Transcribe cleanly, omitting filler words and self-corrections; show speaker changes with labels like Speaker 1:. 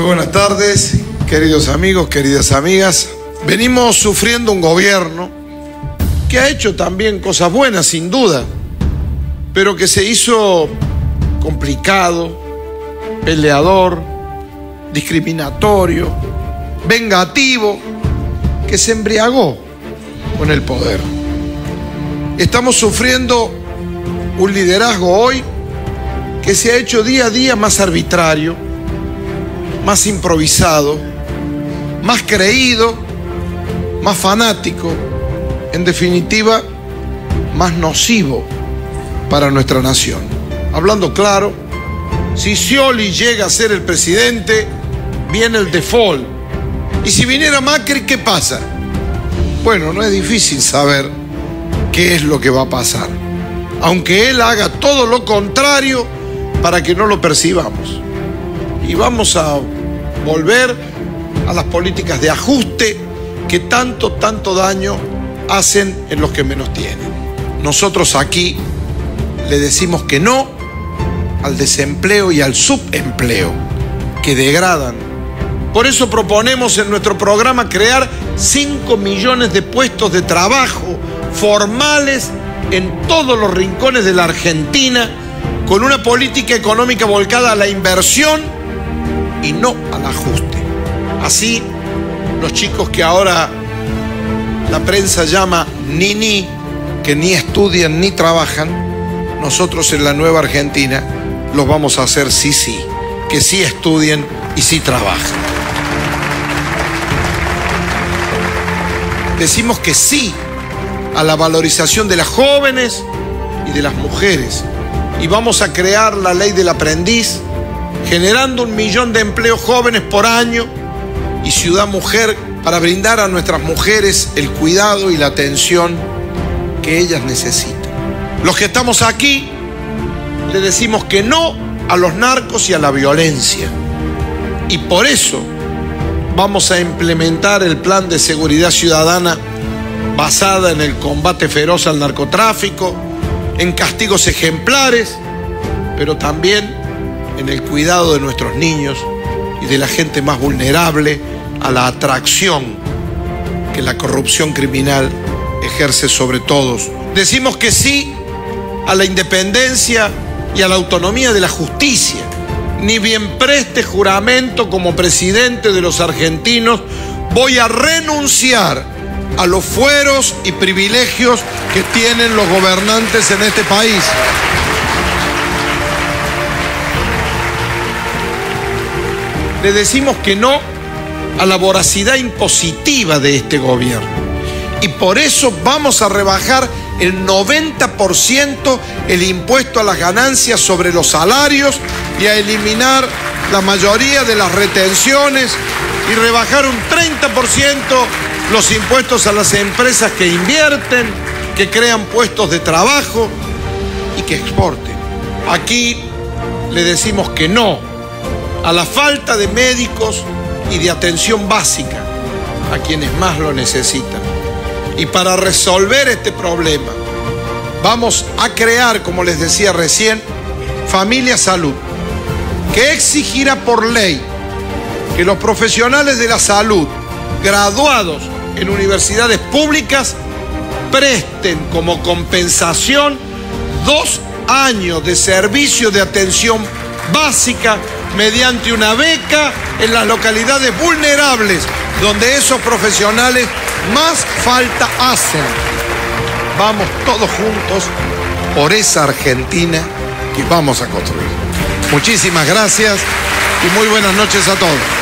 Speaker 1: Muy buenas tardes, queridos amigos, queridas amigas. Venimos sufriendo un gobierno que ha hecho también cosas buenas, sin duda, pero que se hizo complicado, peleador, discriminatorio, vengativo, que se embriagó con el poder. Estamos sufriendo un liderazgo hoy que se ha hecho día a día más arbitrario, más improvisado, más creído, más fanático, en definitiva, más nocivo para nuestra nación. Hablando claro, si Scioli llega a ser el presidente, viene el default. Y si viniera Macri, ¿qué pasa? Bueno, no es difícil saber qué es lo que va a pasar, aunque él haga todo lo contrario para que no lo percibamos. Y vamos a volver a las políticas de ajuste que tanto daño hacen en los que menos tienen. Nosotros aquí le decimos que no al desempleo y al subempleo, que degradan. Por eso proponemos en nuestro programa crear 5 millones de puestos de trabajo formales en todos los rincones de la Argentina, con una política económica volcada a la inversión y no al ajuste. Así, los chicos que ahora la prensa llama niní, que ni estudian ni trabajan, nosotros en la nueva Argentina los vamos a hacer sí, que sí estudien y sí trabajen. Decimos que sí a la valorización de las jóvenes y de las mujeres, y vamos a crear la ley del aprendiz, generando 1 millón de empleos jóvenes por año y Ciudad Mujer para brindar a nuestras mujeres el cuidado y la atención que ellas necesitan. Los que estamos aquí le decimos que no a los narcos y a la violencia, y por eso vamos a implementar el plan de seguridad ciudadana basada en el combate feroz al narcotráfico, en castigos ejemplares, pero también en el cuidado de nuestros niños y de la gente más vulnerable a la atracción que la corrupción criminal ejerce sobre todos. Decimos que sí a la independencia y a la autonomía de la justicia. Ni bien preste juramento como presidente de los argentinos, voy a renunciar a los fueros y privilegios que tienen los gobernantes en este país. Le decimos que no a la voracidad impositiva de este gobierno. Y por eso vamos a rebajar el 90% el impuesto a las ganancias sobre los salarios y a eliminar la mayoría de las retenciones y rebajar un 30% los impuestos a las empresas que invierten, que crean puestos de trabajo y que exporten. Aquí le decimos que no a la falta de médicos y de atención básica a quienes más lo necesitan. Y para resolver este problema, vamos a crear, como les decía recién, Familia Salud, que exigirá por ley que los profesionales de la salud graduados en universidades públicas presten como compensación 2 años de servicio de atención básica mediante una beca en las localidades vulnerables donde esos profesionales más falta hacen. Vamos todos juntos por esa Argentina que vamos a construir. Muchísimas gracias y muy buenas noches a todos.